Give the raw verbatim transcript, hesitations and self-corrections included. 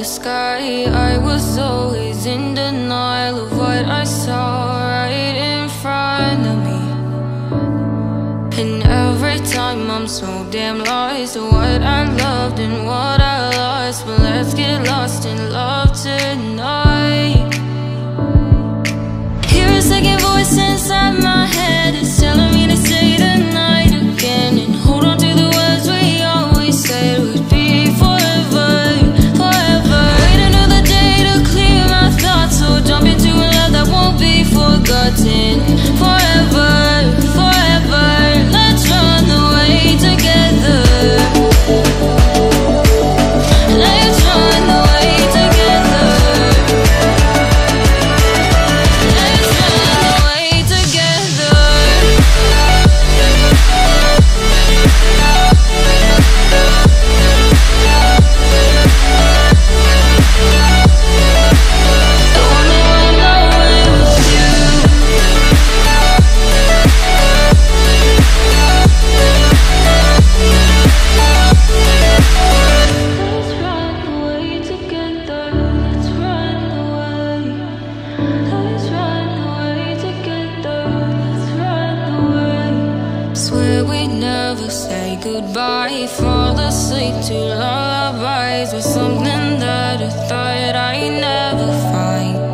the sky. I was always in denial of what I saw right in front of me. And every time I'm so damn lost to what I loved and what I lost. But let's get lost in love tonight. Hear a second voice inside my head, it's telling me to say the night again, and hold on to the words we always said would be forever, forever. Wait another day to clear my thoughts, so jump into a love that won't be forgotten. Forever, forever, let's run away together. Let's run away together. Let's run away together. I wanna run away with you. Let's run away together. Let's run away. Let's run away together. Let's run away. Swear we never say goodbye. Fall asleep to lullabies with something that I thought I'd never find.